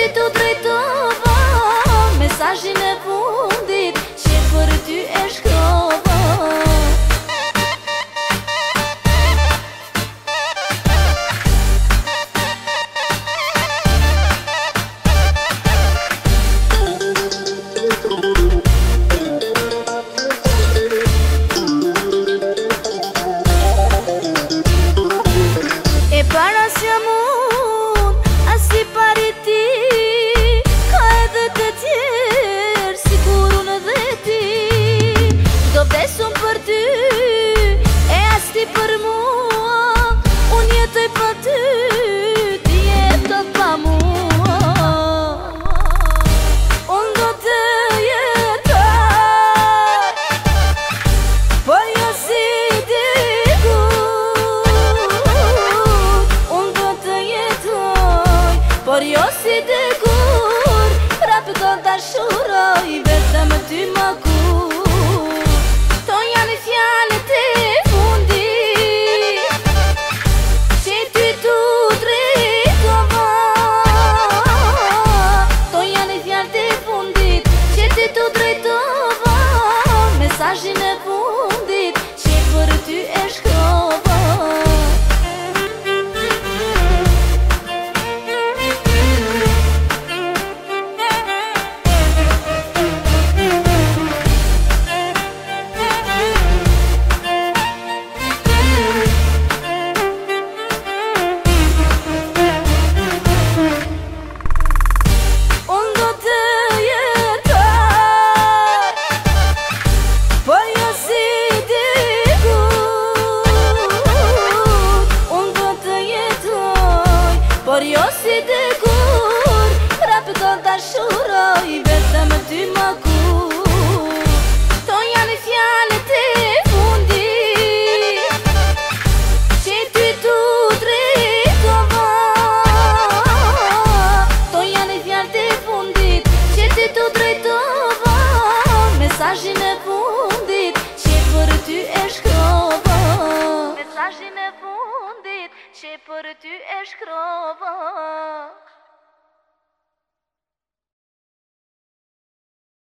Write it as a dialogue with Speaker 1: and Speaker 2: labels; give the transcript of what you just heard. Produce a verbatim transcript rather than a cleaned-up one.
Speaker 1: ti tu drejtova mesazhin e fundit që për ty e shkrova. E para si amun, asi pari ti, ka edhe të tjerë, sigur unë dhe ti. Do vdesum për ty, e as ti për mua, unë jetoj pa ty, ti jeto pa mua. Unë do të jetoj, por jo si por jo si dikur, prapë do dashuroj vetëm ty më kur. To janë fjalët e fundit që ty tu drejtova. To janë fjalët e fundit që ty tu drejtova, mesazhin e fundit që për ty e shkrova. Por jo si dikur, prapë do dashuroj vetëm ty më kur. To janë fjalët e fundit që ty tu drejtova. To janë fjalët e fundit që ty tu drejtova, mesazhin e fundit që për ty e shkrova. Mesazhin e fundit që për ty e shkrova.